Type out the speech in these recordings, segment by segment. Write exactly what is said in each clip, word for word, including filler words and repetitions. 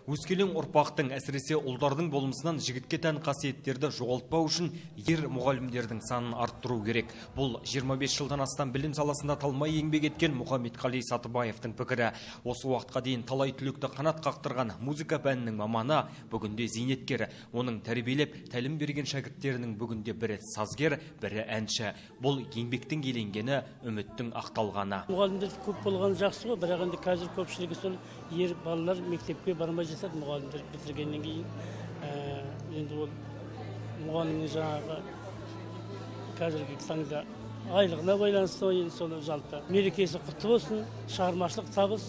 Өскелең ұрпақтың, әсіресе ұлдардың болмысынан жігітке тән қасиеттерді жоғалтпау үшін ер мұғалімдердің санын арттыру керек. Бұл жиырма бес жылдан астам білім саласында талмай еңбек еткен Мұхаммедқали Сатыбаевтың пікірі. Осы уақытқа дейін талай түлекті қанат қақтырған музыка пәнінің маманы бүгінде зейнеткер. Оның тәрбиелеп, тәлім берген шәкірттерінің бүгінде бірі сазгер, бірі әнші. Бұл еңбектің еленгені, үміттің ақталғаны. Мұғалімдер көп болған жақсы ғой, бірақ енді қазір көпшілігі сол ер балалар мектепке бармай жатады, мұғалімдер бітіргеннен кейін. Енді ол мұғалімнің жаңағы қазіргі таңда айлығына байланысты сол жалпы. Мерекесі құтты болсын, шығармашылық табыс,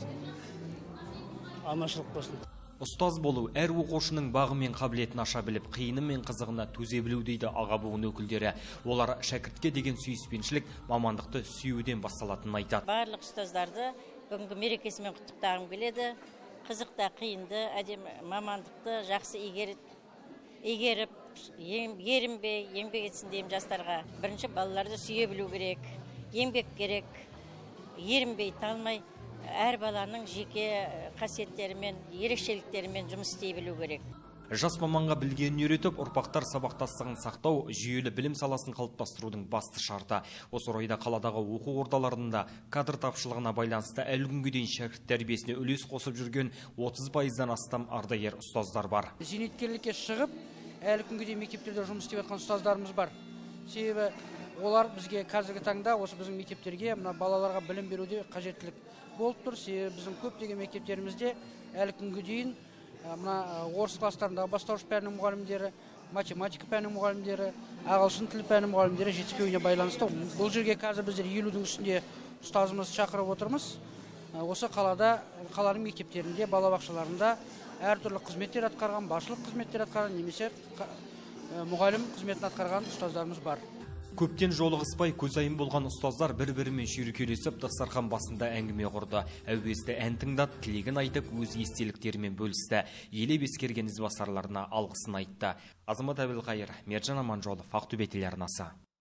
аманшылық болсын. Ұстаз болу әр оқушының бағы мен қабілетін аша біліп, қиыны мен қызығына төзе білу дейді аға буын өкілдері. Олар шәкіртке деген сүйіспеншілік, мамандықты сүюден басталатынын айтады. Барлық ұстаздарды бүгінгі мерекесімен құттықтағым келеді. Қызықта, қиынды, әдемі мамандықты жақсы игеріп, ерінбей, еңбек етсін деймін жастарға. Бірінші балаларды сүйе білу керек, еңбек керек, ерінбей, талмай, әр баланың жеке қасиеттерімен, ерекшеліктерімен жұмыс істей білу керек. Жас маманға білгенін үйретіп, ұрпақтар сабақтастығын сақтау жүйелі білім саласын қалыптастырудың басты шарты. Осы орайда қаладағы оқу ордаларында кадр тапшылығына байланысты әлі күнге дейін шәкірт тәрбиесіне үлес қосып жүрген отыз пайыздан астам ардагер ұстаздар бар. Зейнеткерлікке шығып, әлі күнге дейін мектептерде жұмыс істеп жатқан ұстаздарымыз бар. Себебі олар бізге қазіргі таңда осы біздің мектептерге, мына балаларға білім беруде қажеттілік болып тұр. Себебі біздің көптеген мектептерімізде әлі күнге дейін мына орыс класстарындағы бастауыш пәнінің мұғалімдері, математика пәнінің мұғалімдері, ағылшын тілі пәнінің мұғалімдері жетіспеуіне байланысты. Бұл жерге қазір біздер елудің үстінде ұстазымыз шақырып отырмыз. Осы қалада, қаланың мектептерінде, балабақшаларында әртүрлі қызметтер атқарған, басшылық қызметтер атқарған, немесе мұғалім қызметін атқарған ұстаздарымыз бар. Көптен жолығыспай көзайым болған ұстаздар бір-бірімен шүйіркелесіп дастархан басында әңгіме құрды. Әуезді ән тыңдап, тілегін айтып, өз естеліктерімен бөлісті. Елеп ескерген ізбасарларына алғысын айтты. Азамат Әбілқайыр, Мержан Аманжолов, Ақтөбе телеарнасы.